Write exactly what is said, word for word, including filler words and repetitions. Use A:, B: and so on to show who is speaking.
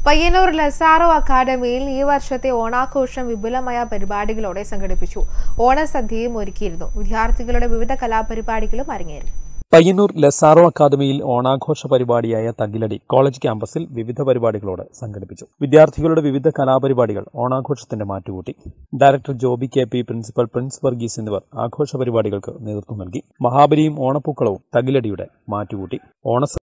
A: Payyanur Lazaro അക്കാദമിയിൽ ഈ വർഷത്തെ ഓണാഘോഷം വിപുലമായ പരിപാടികളോടെ സംഘടിപ്പിച്ചു. ഓണസദ്യയും ഒരുക്കിയിരുന്നു. വിദ്യാർത്ഥികളുടെ വിവിധ കലാപരിപാടികളും അരങ്ങേറി.
B: പയ്യന്നൂർ ലസാറോ അക്കാദമിയിൽ ഓണാഘോഷ പരിപാടിയായ തകിലടി കോളേജ് ക്യാമ്പസിൽ വിവിധ പരിപാടികളോടെ സംഘടിപ്പിച്ചു. വിദ്യാർത്ഥികളുടെ വിവിധ കലാപരിപാടികൾ ഓണാഘോഷത്തിന്റെ മാറ്റുകൂട്ടി. Director Joby K P, principal Prince Varghese എന്നിവർ ആഘോഷ പരിപാടികൾക്ക് നേതൃത്വം നൽകി. മഹാബലിയും ഓണപ്പൂക്കളവും തകിലടിയുടെ മാറ്റുകൂട്ടി. ഓണ